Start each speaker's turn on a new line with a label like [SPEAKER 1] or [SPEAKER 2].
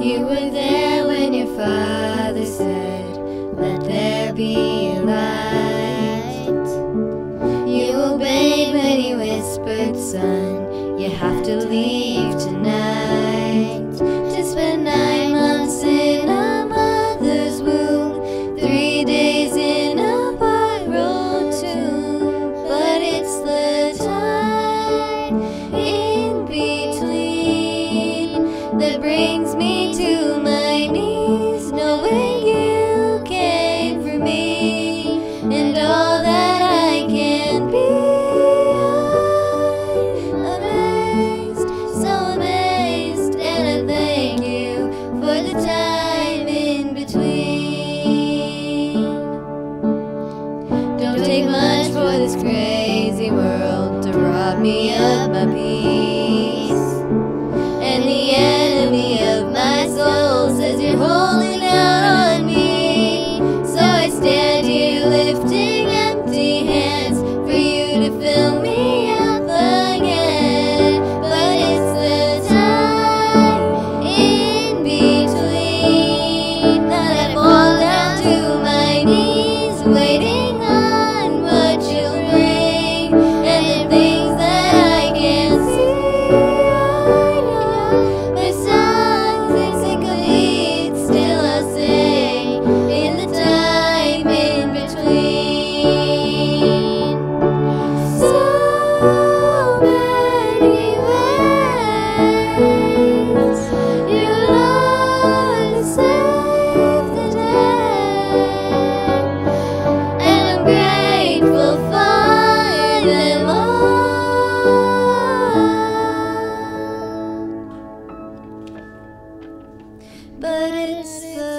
[SPEAKER 1] You were there when your father said, "Let there be light." You obeyed when he whispered, "Son, you have to leave tonight." To spend 9 months in a mother's womb, 3 days in a borrowed tomb. But it's the time in between that brings me to my knees, knowing you came for me and all that I can be. I'm amazed, so amazed, and I thank you for the time in between. Don't take much for this crazy world to rob me of my peace. And the enemy of my soul says you're holding out on me. So I stand here lifting empty hands for you to fill me up again. But it's the time in between that I fall down to my knees, waiting on what you'll bring, and the things that I can't see. My songs incomplete, still I'll sing in the time in between. So many ways you love to save the day, and I'm grateful for them all. But it's the